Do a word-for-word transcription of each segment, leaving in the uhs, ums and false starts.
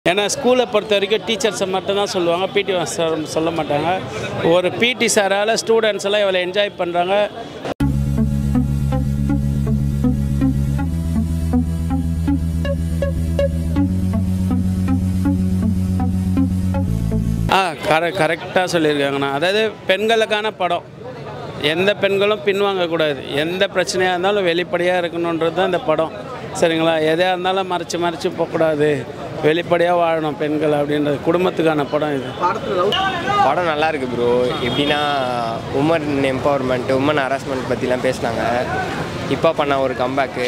ஏன்னா ஸ்கூலை பொறுத்த வரைக்கும் டீச்சர்ஸை மட்டும்தான் சொல்லுவாங்க, பிடி மாஸ்டர் சொல்ல மாட்டாங்க. ஒரு பிடி சாரால் ஸ்டூடெண்ட்ஸ் எல்லாம் இவ்வளோ என்ஜாய் பண்ணுறாங்க. ஆ கர கரெக்டாக சொல்லியிருக்காங்கண்ணா. அதாவது பெண்களுக்கான படம், எந்த பெண்களும் பின்வாங்கக்கூடாது. எந்த பிரச்சனையாக இருந்தாலும் வெளிப்படையாக இருக்கணுன்றது தான் இந்த படம். சரிங்களா? எதாக இருந்தாலும் மறைச்சி மறைச்சி போகக்கூடாது, வெளிப்படையாக வாழணும் பெண்கள் அப்படின்றது குடும்பத்துக்கான படம் இது. படம் நல்லா இருக்குது ப்ரோ. எப்படின்னா உமன் எம்பவர்மெண்ட், உமன் ஹராஸ்மெண்ட் பற்றிலாம் பேசினாங்க. இப்போ பண்ண ஒரு கம்பேக்கு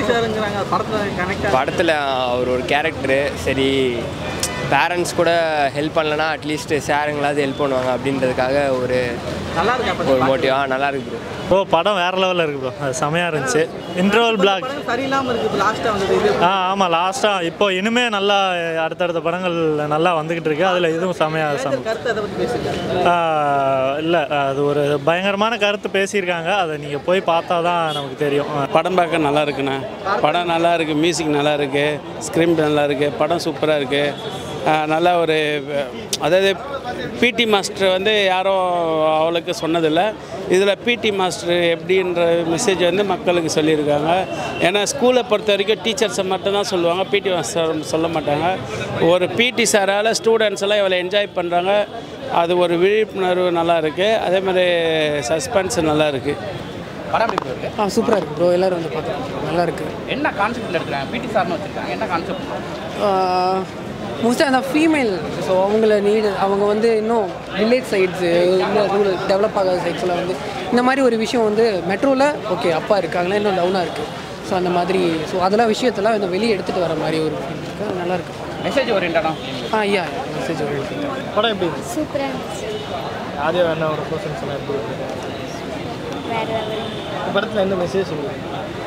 படத்தில் அவர் ஒரு கேரக்டரு. சரி, பேரண்ட்ஸ் கூட ஹெல்ப் பண்ணலன்னா அட்லீஸ்ட் சாருங்களாவது ஹெல்ப் பண்ணுவாங்க அப்படின்றதுக்காக ஒரு நல்லா இருக்கு ஒரு மோட்டிவாக நல்லா இருக்கு ப்ரோ. ப்ரோ படம் வேறு லெவலில் இருக்குது ப்ரோ. அது செமையாக இருந்துச்சு. இன்டர்வல் பிளாக் சரியில்லாமல் இருக்குது லாஸ்ட்டாக வந்து. ஆ ஆமாம், லாஸ்ட்டாக இப்போ இனிமேல் நல்லா அடுத்தடுத்த படங்கள் நல்லா வந்துக்கிட்டு இருக்கு. அதில் இதுவும் செமையாக செம கருத்து அதை பற்றி பேசியிருக்காங்க. இல்லை, அது ஒரு பயங்கரமான கருத்து பேசியிருக்காங்க. அதை நீங்கள் போய் பார்த்தா தான் நமக்கு தெரியும். படம் பார்க்க நல்லா இருக்குண்ணா. படம் நல்லா இருக்குது, மியூசிக் நல்லா இருக்குது, ஸ்க்ரீன் நல்லா இருக்குது, படம் சூப்பராக இருக்குது. நல்லா ஒரு அதாவது பிடி மாஸ்டர் வந்து யாரும் அவளுக்கு சொன்னதில்லை. இதில் பிடி மாஸ்டர் எப்படின்ற மெசேஜ் வந்து மக்களுக்கு சொல்லியிருக்காங்க. ஏன்னா ஸ்கூலை பொறுத்த வரைக்கும் டீச்சர்ஸை மட்டும்தான் சொல்லுவாங்க, பிடி மாஸ்டர் சொல்ல மாட்டாங்க. ஒரு பிடி சாரால் ஸ்டூடெண்ட்ஸ் எல்லாம் இவ்வளோ என்ஜாய் பண்ணுறாங்க. அது ஒரு விழிப்புணர்வு நல்லா இருக்குது. அதே மாதிரி சஸ்பென்ஸ் நல்லா இருக்குது. படம் எப்படி இருக்குது? ஆ சூப்பராக இருக்குது ப்ரோ. எல்லோரும் வந்து பார்க்கலாம், நல்லா இருக்குது. என்ன கான்செப்டில் எடுக்கிறாங்க? பிடி சார்னு வச்சுருக்காங்க, என்ன கான்செப்ட்? மோஸ்ட்டாக அந்த ஃபீமேல், ஸோ அவங்கள நீடு, அவங்க வந்து இன்னும் வில்லேஜ் சைட்ஸு, இல்லை ரூரல் டெவலப் ஆகாத சைட்ஸில் வந்து இந்த மாதிரி ஒரு விஷயம் வந்து மெட்ரோவில் ஓகே அப்பா இருக்காங்களா, இன்னும் டவுனாக இருக்குது. ஸோ அந்த மாதிரி, ஸோ அதெல்லாம் விஷயத்தெல்லாம் இந்த வெளியே எடுத்துகிட்டு வர மாதிரி ஒரு ஃபீல் இருக்குது. அது நல்லாயிருக்கு. மெசேஜ் ஓரியன்டாக? ஆ ஐயா மெசேஜ் ஓரியன்டாக. படம் எப்படி இருக்கு? சூப்பராக இருந்துச்சு. ஆதியா என்ன ஒரு பர்சன்ஸ் எல்லாம் எப்படி இருக்கு? வேறு லெவல். இந்த படத்தில் என்ன மெசேஜ் சொல்லுங்கள்?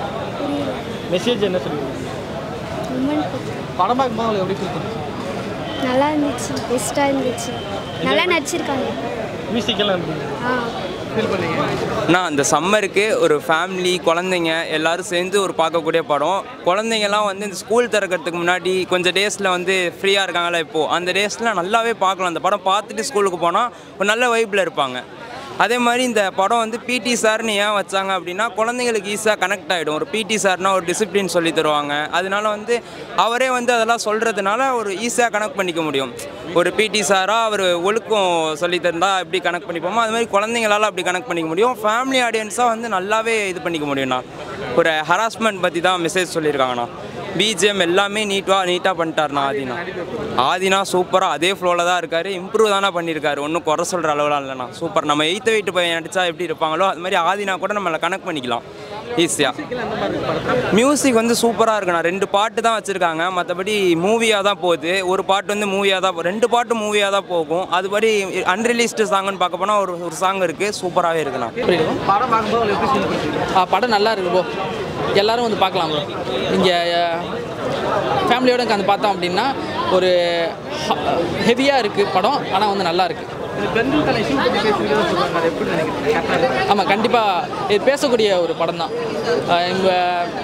மெசேஜ் என்ன சொல்லுங்கள்? உமன் படம் பார்க்கும்போது எப்படி ஃபீல் பண்ணுங்க? நல்லா இருந்துச்சு, பெஸ்ட்டாக இருந்துச்சு, நல்லா நடிச்சிருக்காங்க. மியூசிக்கெல்லாம் எப்படி? ஆ ஃபீல் பண்ணீங்க? நான் அந்த சம்மருக்கு ஒரு ஃபேமிலி, குழந்தைங்க எல்லோரும் சேர்ந்து ஒரு பார்க்கக்கூடிய படம். குழந்தைங்கள்லாம் வந்து இந்த ஸ்கூல் திறக்கிறதுக்கு முன்னாடி கொஞ்சம் டேஸில் வந்து ஃப்ரீயாக இருக்காங்களா, இப்போது அந்த டேஸில் நல்லாவே பார்க்கலாம். அந்த படம் பார்த்துட்டு ஸ்கூலுக்கு போனால் ஒரு நல்ல வைப்பில் இருப்பாங்க. அதே மாதிரி இந்த படம் வந்து பிடி சார்னு ஏன் வச்சாங்க அப்படின்னா, குழந்தைங்களுக்கு ஈஸியாக கனெக்ட் ஆகிடும். ஒரு பிடி சார்னால் ஒரு டிசிப்ளின் சொல்லி தருவாங்க. அதனால வந்து அவரே வந்து அதெல்லாம் சொல்கிறதுனால ஒரு ஈஸியாக கனெக்ட் பண்ணிக்க முடியும். ஒரு பிடி சாராக அவர் ஒழுக்கம் சொல்லி தந்தால் எப்படி கனெக்ட் பண்ணிப்போமோ அது மாதிரி குழந்தைங்களால் அப்படி கனெக்ட் பண்ணிக்க முடியும். ஃபேமிலி ஆடியன்ஸாக வந்து நல்லாவே இது பண்ணிக்க முடியும்ண்ணா. ஒரு ஹராஸ்மெண்ட் பற்றி தான் மெசேஜ் சொல்லியிருக்காங்கண்ணா. பிஜிஎம் எல்லாமே நீட்டாக நீட்டாக பண்ணிட்டார்ண்ணா. ஆதினா ஆதினா சூப்பராக அதே ஃப்ளோவில் தான் இருக்கார். இம்ப்ரூவ் தானே பண்ணியிருக்காரு, ஒன்றும் குறை சொல்கிற அளவுலாம் இல்லைண்ணா. சூப்பர். நம்ம எயித்து வெயிட்டு பையன் நடித்தா எப்படி இருப்பாங்களோ அது மாதிரி ஆதினா கூட நம்மளை கனெக்ட் பண்ணிக்கலாம் ஈஸியாக. மியூசிக் வந்து சூப்பராக இருக்குண்ணா. ரெண்டு பாட்டு தான் வச்சுருக்காங்க, மற்றபடி மூவியாக தான் போகுது. ஒரு பாட்டு வந்து மூவியாக தான், ரெண்டு பாட்டு மூவியாக தான் போகும். அதுபடி அன்ரிலீஸ்டு சாங்குன்னு பார்க்க போனால் ஒரு ஒரு சாங் இருக்குது, சூப்பராகவே இருக்குண்ணா. படம் பார்க்கும்போது எப்படி ஃபீல் பண்ணுறீங்க? படம் நல்லா இருக்குது ப்ரோ. எல்லோரும் வந்து பார்க்கலாம் ப்ரோ. இங்கே ஃபேமிலியோட வந்து பார்த்தோம் அப்படின்னா ஒரு ஹெவியாக இருக்குது படம், ஆனால் வந்து நல்லா இருக்குது. பெண்களுக்கான இஷ்யூ பற்றி பேசுகிறதா சொல்கிறாங்க, அதை எப்படி நினைக்கிறீங்க? ஆமாம், கண்டிப்பாக இது பேசக்கூடிய ஒரு படம் தான். இங்கே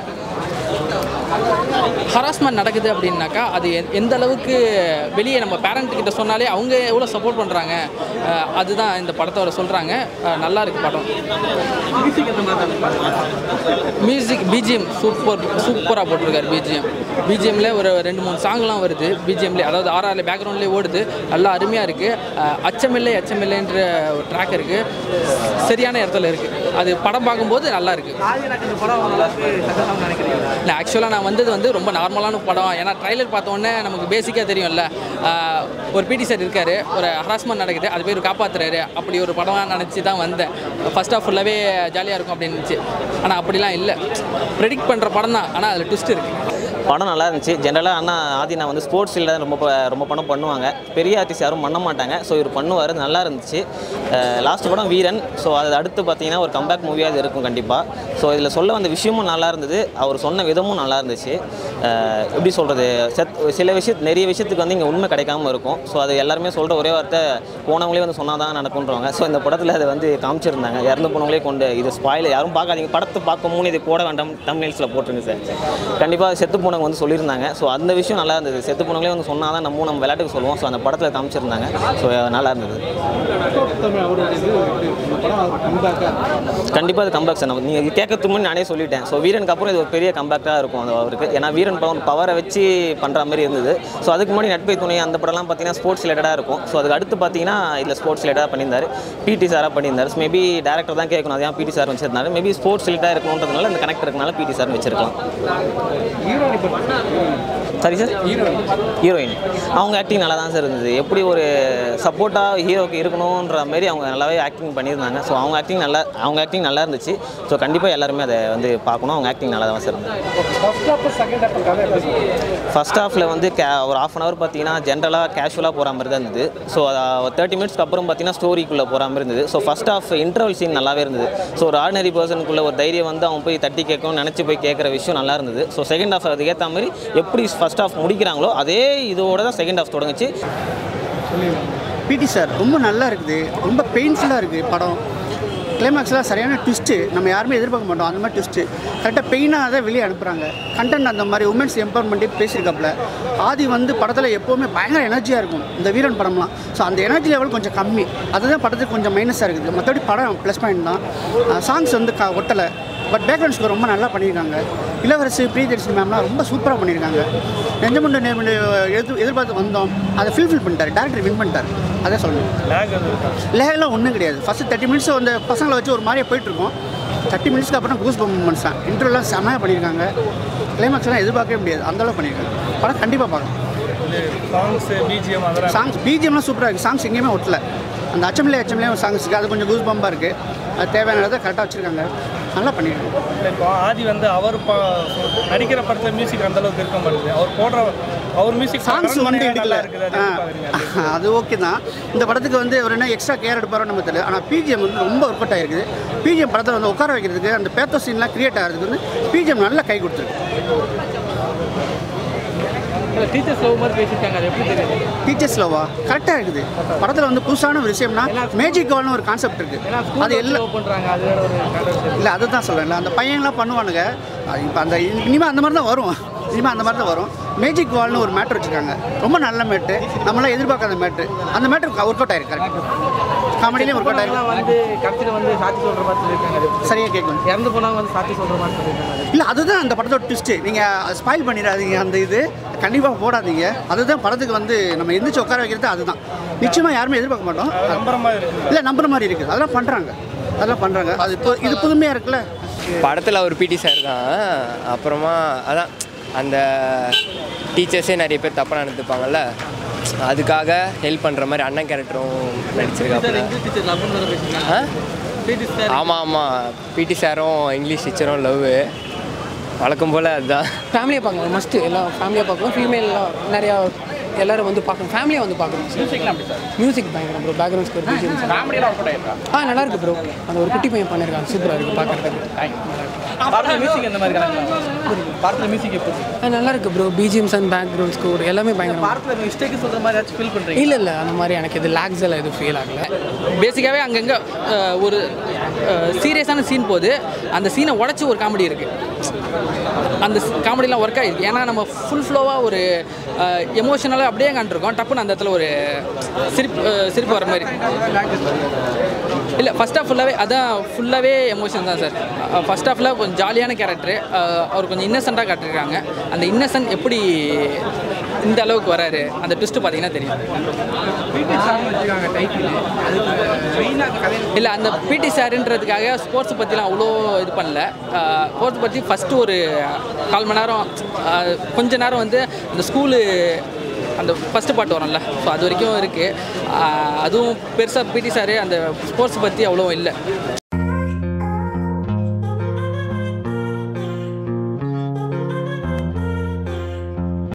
ஹராஸ்மெண்ட் நடக்குது அப்படின்னாக்கா அது எந்த அளவுக்கு வெளியே நம்ம பேரண்ட்கிட்ட சொன்னாலே அவங்க எவ்வளோ சப்போர்ட் பண்ணுறாங்க, அதுதான் இந்த படத்தோட சொல்கிறாங்க. நல்லா இருக்குது படம். மியூசிக் பிஜிஎம் சூப்பர் சூப்பராக போட்டிருக்காரு. பிஜிஎம் பிஜிஎம்ல ஒரு ரெண்டு மூணு சாங்லாம் வருது. பிஜிஎம்லேயே அதாவது ஆர்ஆர்ல பேக்ரவுண்ட்லேயே ஓடுது, நல்லா அருமையாக இருக்குது. அச்சமில்லை அச்சமில்லைன்ற ஒரு ட்ராக் இருக்குது, சரியான இடத்துல இருக்குது. அது படம் பார்க்கும்போது நல்லா இருக்குது. இல்லை, ஆக்சுவலாக நான் வந்தது வந்து ரொம்ப நார்மலான படம். ஏன்னா ட்ரைலர் பார்த்தோன்னே நமக்கு பேசிக்காக தெரியும்ல, ஒரு பிடி சார் இருக்கார், ஒரு ஹராஸ்மெண்ட் நடக்குது, அது பேர் காப்பாற்றுறாரு, அப்படி ஒரு படமாக நினச்சி தான் வந்தேன். ஃபர்ஸ்ட் ஆஃப் ஃபுல்லாகவே ஜாலியாக இருக்கும் அப்படின்னு இருந்துச்சு. ஆனால் அப்படிலாம் இல்லை, ப்ரெடிக்ட் பண்ணுற படம் தான், ஆனால் அதில் ட்விஸ்ட் இருக்குது. படம் நல்லா இருந்துச்சு. ஜென்ரலாக அண்ணா ஆதினா வந்து ஸ்போர்ட்ஸ் ஃபீல்டில் தான் ரொம்ப ரொம்ப படம் பண்ணுவாங்க. பெரிய ஆர்டிஸ்ட் யாரும் பண்ண மாட்டாங்க. ஸோ இவர் பண்ணுவார், நல்லா இருந்துச்சு. லாஸ்ட் படம் வீரன். ஸோ அது அடுத்து பார்த்தீங்கன்னா ஒரு கம்பேக் மூவியாக அது இருக்கும் கண்டிப்பாக. ஸோ இதில் சொல்ல வந்த விஷயமும் நல்லா இருந்தது, அவர் சொன்ன விதமும் நல்லா இருந்துச்சு. எப்படி சொல்கிறது, செத் சில விஷயத்து நிறைய விஷயத்துக்கு வந்து இங்கே உண்மை கிடைக்காம இருக்கும். ஸோ அது எல்லாருமே சொல்கிற ஒரே வார்த்தை போனவங்களே வந்து சொன்னால் தான் நடக்கும்ன்றவாங்க. ஸோ இந்த படத்தில் அதை வந்து காமிச்சிருந்தாங்க. இறந்து போனவங்களே கொண்டு இது ஸ்பாயில் யாரும் பார்க்காதீங்க, படத்தை பார்க்க மூணு இது போட வேண்டாம், தம்ப்நெயில்ஸில் போட்டுருங்க சார். கண்டிப்பாக செத்து போன போனவங்க வந்து சொல்லியிருந்தாங்க. ஸோ அந்த விஷயம் நல்லா இருந்தது. செத்து போனவங்களே வந்து சொன்னால் தான் நம்ம நம்ம விளையாட்டுக்கு சொல்லுவோம். ஸோ அந்த படத்தில் காமிச்சிருந்தாங்க. ஸோ நல்லா இருந்தது. கண்டிப்பாக அது கம்பேக் சார். நீங்கள் கேட்கறதுக்கு முன்னாடி நானே சொல்லிட்டேன். ஸோ வீரனுக்கு அப்புறம் இது ஒரு பெரிய கம்பேக்டாக இருக்கும் அது அவருக்கு. ஏன்னா வீரன் பவர் பவரை வச்சு பண்ணுற மாதிரி இருந்தது. ஸோ அதுக்கு முன்னாடி நட்பை துணை அந்த படம்லாம் பார்த்தீங்கன்னா ஸ்போர்ட்ஸ் ரிலேட்டடாக இருக்கும். ஸோ அதுக்கு அடுத்து பார்த்தீங்கன்னா இதில் ஸ்போர்ட்ஸ் ரிலேட்டடாக பண்ணியிருந்தார். பிடி சாராக பண்ணியிருந்தார். ஸோ மேபி டேரக்டர் தான் கேட்கணும். அதான் பிடி சார் வச்சிருந்தாரு. மேபி ஸ்போர்ட்ஸ் ரிலேட்டாக இருக்கணுன்றதுனால இந்த கனெக்ட் இருக்கனால பிடி சார் வச்சிருக்கலாம். சரி சார். ஹீரோயின் அவங்க ஆக்டிங் நல்லா தான் சார் இருந்தது. எப்படி ஒரு சப்போர்ட்டாக ஹீரோக்கு இருக்கணுன்ற மாதிரி அவங்க நல்லாவே ஆக்டிங் பண்ணியிருந்தாங்க. ஸோ அவங்க ஆக்டிங் நல்லா அவங்க ஆக்டிங் நல்லா இருந்துச்சு. ஸோ கண்டிப்பாக எல்லாருமே அதை வந்து பார்க்கணும். அவங்க ஆக்டிங் நல்லா தான் சார் இருந்தது. ஃபர்ஸ்ட் ஹாஃபில் வந்து கே ஒரு ஆஃப் அன் ஹவர் பார்த்தீங்கன்னா ஜென்ரலாக கேஷுவலாக போகிற மாதிரி தான் இருந்தது. ஸோ தேர்ட்டி மினிட்ஸ்க்கு அப்புறம் பார்த்தீங்கன்னா ஸ்டோரிக்குள்ளே போகிற மாதிரி இருந்தது. So first half interval scene நல்லாவே இருந்தது. ஸோ ஒரு ஆர்டினரி பர்சனுக்குள்ள ஒரு தைரியம் வந்து அவன் போய் தட்டி கேட்கணும்னு நினச்சி போய் கேட்குற விஷயம் நல்லா இருந்தது. ஸோ செகண்ட் ஹாஃப் அதுக்கு ஏற்ற மாதிரி எப்படி ஃபர்ஸ்ட் ஹாஃப் முடிக்கிறாங்களோ அதே இதோட தான் செகண்ட் ஹாஃப் தொடங்குச்சு. பிடி சார் ரொம்ப நல்லா இருக்குது. ரொம்ப பெயின்ஃபுல்லாக இருக்குது படம். கிளைமேக்ஸ்லாம் சரியான ட்விஸ்ட்டு. நம்ம யாருமே எதிர்பார்க்க மாட்டோம் அந்த மாதிரி ட்விஸ்ட்டு. கரெக்டாக பெயினாக தான் வெளியே அனுப்புகிறாங்க. கண்டென்ட் அந்த மாதிரி உமன்ஸ் எம்பவர்மெண்ட்டே பேசியிருக்காப்புல. ஆதி வந்து படத்தில் எப்போவுமே பயங்கர எனர்ஜியாக இருக்கும் இந்த வீரன் படம்லாம். ஸோ அந்த எனர்ஜி லெவல் கொஞ்சம் கம்மி. அதுதான் படத்துக்கு கொஞ்சம் மைனஸாக இருக்குது. மற்றபடி படம் ப்ளஸ் பாயிண்ட் தான். சாங்ஸ் வந்து க ஒட்டலை. பட் பேக்ரவுண்ட் ஸ்கோர் ரொம்ப நல்லா பண்ணியிருக்காங்க. இளவரசு பிரியதர்ஷினி மேம்லாம் ரொம்ப சூப்பராக பண்ணியிருக்காங்க. நெஞ்சமுண்டு நேர்மண்டு எதிர் எதிர்பார்த்து வந்தோம் அதை ஃபில்ஃபில் பண்ணிட்டார். டேரக்டர் வின் பண்ணிட்டார். அதான் சொல்லணும். லேகெல்லாம் ஒன்றும் கிடையாது. ஃபஸ்ட்டு தேர்ட்டி மினிட்ஸ் அந்த பசங்களை வச்சு ஒரு மாதிரியே போயிட்டுருக்கோம். தேர்ட்டி மினிட்ஸ்க்கு அப்புறம் கூஸ் பர்ஃபார்மன்ஸ் தான். இன்டர்வியூலாம் செம்மையாக பண்ணியிருக்காங்க. கிளைமேக்ஸ்லாம் எதிர்பார்க்கவே முடியாது. அந்தளவு பண்ணியிருக்காங்க. படம் கண்டிப்பாக பார்க்கலாம். சாங்ஸ் பிஜிஎம்லாம் சூப்பராக இருக்குது. சாங்ஸ் எங்கேயுமே ஒட்டலை. அந்த அச்சம்லே அச்சம்லேயே ஒரு சாங்ஸ் இருக்குது. அது கொஞ்சம் கூஸ் பம்பாக இருக்குது. அது தேவையானதை கரெக்டாக வச்சுருக்காங்க. நல்லா பண்ணியிருக்காங்க. இப்போ ஆதி வந்து அவர் நடிக்கிற படத்தில் மியூசிக் அந்தளவுக்கு இருக்க மாட்டேங்குது. அவர் போடுற அவர் மியூசிக் சாங்ஸ் வந்து எடுக்கல. அது ஓகே தான். இந்த படத்துக்கு வந்து ஒரு என்ன எக்ஸ்ட்ரா கேர் எடுப்பாரோ நம்ம தெரியல. ஆனால் பிஜிஎம் வந்து ரொம்ப ஒர்க் அவுட் ஆகிருக்குது. பிஜிஎம் படத்தில் வந்து உட்கார வைக்கிறதுக்கு அந்த பேத்தோ சீன்லாம் கிரியேட் ஆகிறதுக்கு வந்து பிஜிஎம் நல்லா கை கொடுத்துருக்கு. டீச்சர்ஸ் லவ் மாதிரி பேசியிருக்காங்க. அது எப்படி தெரியுது? டீச்சர்ஸ் லவ்வா கரெக்டாக இருக்குது. படத்தில் வந்து புதுசான ஒரு விஷயம்னா மேஜிக் வால்னு ஒரு கான்செப்ட் இருக்குது. அது எல்லாம் பண்ணுறாங்க. அது இல்லை அதை தான் சொல்கிறேன்ல. அந்த பையன்லாம் பண்ணுவானுங்க. இப்போ அந்த இனிமேல் அந்த மாதிரி தான் வரும். இனிமேல் அந்த மாதிரி தான் வரும். மேஜிக் வால்னு ஒரு மேட்ரு வச்சுருக்காங்க. ரொம்ப நல்ல மேட்ரு. நம்மளாம் எதிர்பார்க்காத மேட்ரு. அந்த மேட்ரு ஒர்க் அவுட் ஆயிருக்கு. கரெக்ட். காமெடியிலையும் ஒர்க் அவுட் ஆயிருக்கு. வந்து கடைசியில் வந்து சாட்சி சொல்கிற மாதிரி சொல்லியிருக்காங்க. சரியாக கேட்கணும். இறந்து போனவங்க வந்து சாட்சி சொல்கிற மாதிரி சொல்லியிருக்காங்க. இல்லை அதுதான் அந்த படத்தோட ட்விஸ்ட்டு. நீங்கள் ஸ்பாயில் பண்ணிடாதீங்க. அந்த இது கண்டிப்பாக போடாதீங்க. அதுதான் படத்துக்கு வந்து நம்ம எந்திரிச்சு உட்கார வைக்கிறது. அதுதான் நிச்சயமாக யாருமே எதிர்பார்க்க மாட்டோம். இல்லை நம்புற மாதிரி இருக்குது. அதெல்லாம் பண்ணுறாங்க. அதெல்லாம் பண்ணுறாங்க. அது இப்போ இது புதுமையாக இருக்குல்ல. படத்தில் ஒரு பிடி சார் தான். அப்புறமா அதான் அந்த டீச்சர்ஸே நிறைய பேர் தப்பாக நடந்துப்பாங்கல்ல, அதுக்காக ஹெல்ப் பண்ணுற மாதிரி அண்ணன் கேரக்டரும் நடிச்சிருக்காங்க. ஆமாம் ஆமாம் பிடி சாரும் இங்கிலீஷ் டீச்சரும் லவ் வழக்கம் போல். அதுதான் ஃபேமிலியாக பார்க்கலாம். மஸ்ட்டு எல்லாம் ஃபேமிலியாக பார்க்கலாம். ஃபீமேல்லாம் நிறையா எல்லோரும் வந்து பார்க்கணும். ஃபேமிலியாக வந்து பார்க்கணும். மியூசிக்லாம் அப்படி சார்? மியூசிக் பயங்கரம் ப்ரோ. பேக்ரவுண்ட் ஸ்கோர் ஃபேமிலியெலாம் ஒர்க் ஆகிருக்கா? ஆ நல்லா இருக்குது ப்ரோ. அந்த ஒரு குட்டி பையன் பண்ணியிருக்காங்க. சூப்பராக இருக்குது பார்க்குறதுக்கு. படத்தில் மியூசிக் எந்த மாதிரி கணக்கு? படத்தில் மியூசிக் எப்படி? ஆ நல்லா இருக்குது bro. BGMs and background score எல்லாமே பயங்கரம். படத்தில் மிஸ்டேக்கு சொல்கிற மாதிரி ஏதாச்சும் ஃபீல் பண்ணுறீங்க? இல்லை இல்லை அந்த மாதிரி எனக்கு இது லேக்ஸ் எல்லாம் எதுவும் ஃபீல் ஆகலை. பேசிக்காகவே அங்கங்கே ஒரு சீரியஸான சீன் போது அந்த சீனை உடச்சி ஒரு காமெடி இருக்குது. அந்த காமெடிலாம் ஒர்க் ஆகிருக்கு. ஏன்னா நம்ம ஃபுல் ஃப்ளோவாக ஒரு எமோஷனலாக அப்படியே காண்டிருக்கோம். டப்புன்னு அந்த இடத்துல ஒரு சிரிப்பு சிரிப்பு வர மாதிரி இல்லை. ஃபஸ்ட் ஹாஃப் ஃபுல்லாகவே அதான் ஃபுல்லாகவே எமோஷன் தான் சார். ஃபஸ்ட் ஹாஃபில் கொஞ்சம் ஜாலியான கேரக்டரு. அவர் கொஞ்சம் இன்னசென்ட்டாக காட்டிருக்காங்க. அந்த இன்னசென்ட் எப்படி இந்த அளவுக்கு வராரு அந்த ட்விஸ்ட்டு பார்த்தீங்கன்னா தெரியும். இல்லை அந்த பிடி சாருன்றதுக்காக ஸ்போர்ட்ஸ் பற்றிலாம் அவ்வளோ இது பண்ணல. ஸ்போர்ட்ஸ் பற்றி ஃபஸ்ட்டு ஒரு கால் மணி நேரம் கொஞ்ச நேரம் வந்து அந்த ஸ்கூலு அந்த ஃபஸ்ட்டு பாட்டு வரும்ல, ஸோ அது வரைக்கும் இருக்குது. அதுவும் பெருசாக பிடி சாரு அந்த ஸ்போர்ட்ஸ் பற்றி அவ்வளோ இல்லை.